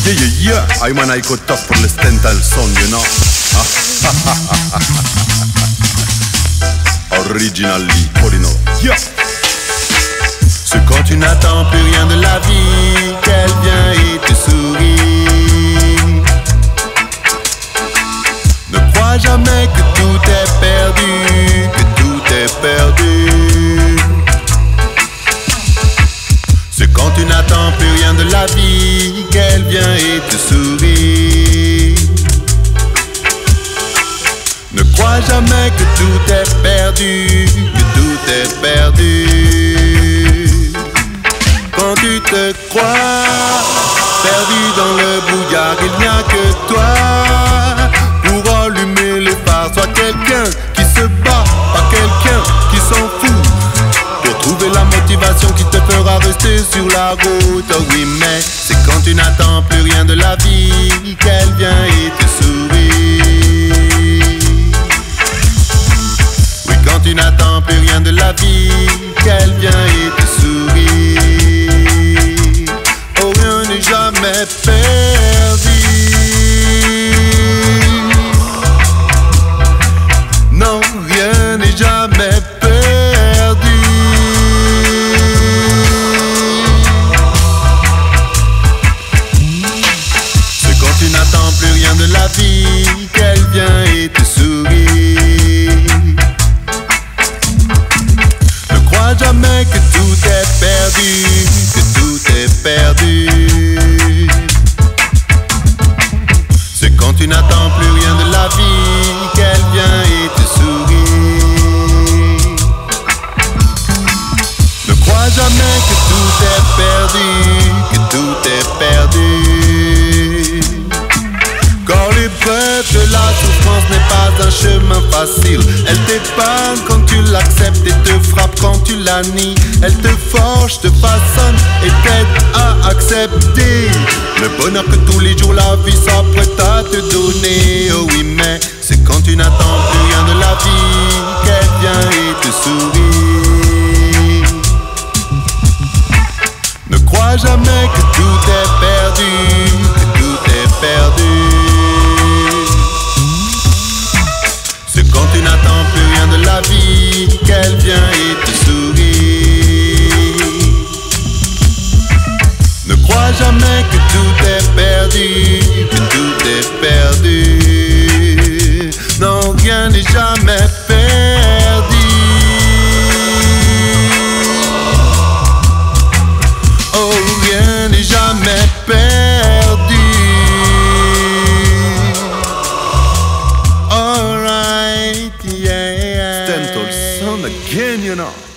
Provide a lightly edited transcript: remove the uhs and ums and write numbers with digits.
I man I could talk pour le stental son, you know. Originally, Corino. Yeah. C'est quand tu n'attends plus rien de la vie qu'elle vient et te sourit. Ne crois jamais que tout est perdu, que tout est perdu. C'est quand tu n'attends plus rien de la vie qu'elle vient et te sourit. Ne crois jamais que tout est perdu, que tout est perdu. Quand tu te crois perdu dans le brouillard, il n'y a que toi pour allumer les phares. Sois quelqu'un qui se bat, pas quelqu'un qui s'en fout. Pour trouver la motivation qui te fera rester sur la route. Oh oui, mais c'est quand tu n'attends plus rien de la vie qu'elle vient et te sourit. Oui, quand tu n'attends plus rien de la vie qu'elle vient et te sourit. Oh, rien n'est jamais perdu. Non, rien n'est jamais perdu. C'est quand tu n'attends plus rien de la vie qu'elle vient et te sourit. Ne crois jamais que tout est perdu, que tout est perdu. C'est quand tu n'attends plus rien de la vie qu'elle vient et te sourit. Ne crois jamais que tout est perdu, que tout est perdu. Car l'épreuve de la souffrance n'est pas un chemin facile. Elle t'épargne quand tu l'acceptes et te frappe quand tu la nies. Elle te forge, te façonne et t'aide à accepter le bonheur que tous les jours la vie s'apprête à te donner. Oh oui, mais c'est quand tu n'attends plus rien de la vie qu'elle vient et te sourit. Ne crois jamais que tout est perdu, que tout est perdu. C'est quand tu n'attends plus rien de la vie qu'elle vient et te sourit. Ne crois jamais que tout est perdu, que tout est perdu. Non, rien n'est jamais perdu. Oh, rien n'est jamais perdu. Stental son again, you know.